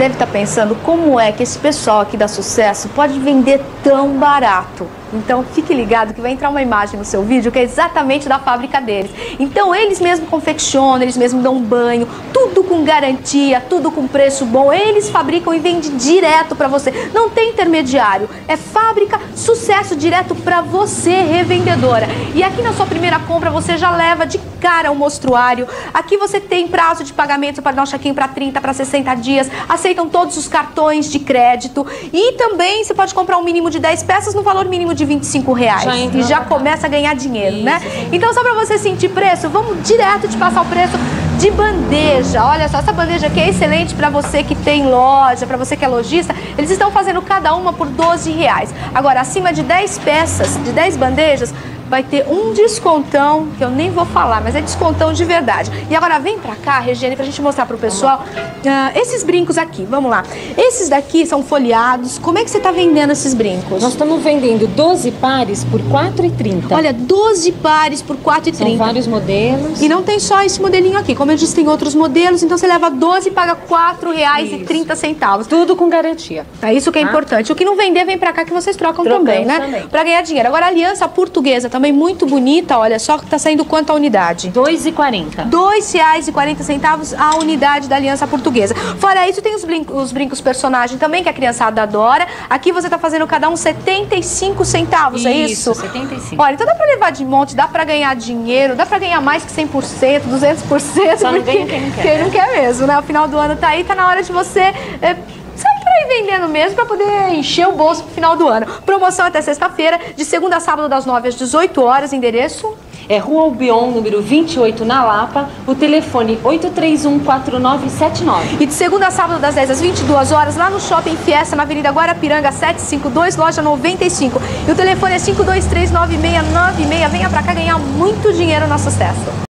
deve estar pensando como é que esse pessoal aqui da Sucesso pode vender tão barato. Então fique ligado que vai entrar uma imagem no seu vídeo que é exatamente da fábrica deles. Então eles mesmos confeccionam, eles mesmos dão banho, tudo com garantia, tudo com preço bom. Eles fabricam e vendem direto para você. Não tem intermediário, é fábrica Sucesso direto para você, revendedora. E aqui na sua primeira compra você já leva de cara o mostruário. Aqui você tem prazo de pagamento para dar um check-in para 30, para 60 dias. Aceitam todos os cartões de crédito. E também você pode comprar um mínimo de 10 peças no valor mínimo de R$25. E já começa a ganhar dinheiro, isso, né? Então só para você sentir preço, vamos direto te passar o preço de bandeja. Olha só, essa bandeja aqui é excelente para você que tem loja, para você que é lojista. Eles estão fazendo cada uma por R$12. Agora, acima de 10 peças, de 10 bandejas, vai ter um descontão, que eu nem vou falar, mas é descontão de verdade. E agora vem pra cá, Regiane, pra gente mostrar pro pessoal esses brincos aqui, vamos lá. Esses daqui são folheados. Como é que você tá vendendo esses brincos? Nós estamos vendendo 12 pares por R$4,30. Olha, 12 pares por R$4,30. São vários modelos. E não tem só esse modelinho aqui, como eu disse, tem outros modelos, então você leva 12 e paga R$4,30. Tudo com garantia. É isso que é importante. O que não vender, vem pra cá que vocês trocam também, né? Também. Pra ganhar dinheiro. Agora, a Aliança Portuguesa também muito bonita, olha só, que tá saindo quanto a unidade? R$2,40. R$2,40 a unidade da Aliança Portuguesa. Fora isso, tem os brincos personagem também, que a criançada adora. Aqui você tá fazendo cada um 75 centavos, é isso? 75. Olha, então dá pra levar de monte, dá pra ganhar dinheiro, dá pra ganhar mais que 100%, 200%. Só não ganha quem não quer. Quem não quer mesmo, né? O final do ano tá aí, tá na hora de você... ir vendendo mesmo para poder encher o bolso pro final do ano. Promoção até sexta-feira, de segunda a sábado das 9 às 18 horas, endereço? É Rua Albion, número 28, na Lapa, o telefone 831-4979. E de segunda a sábado das 10 às 22 horas, lá no Shopping Fiesta, na Avenida Guarapiranga 752, loja 95. E o telefone é 5239696. Venha pra cá ganhar muito dinheiro no Sucesso.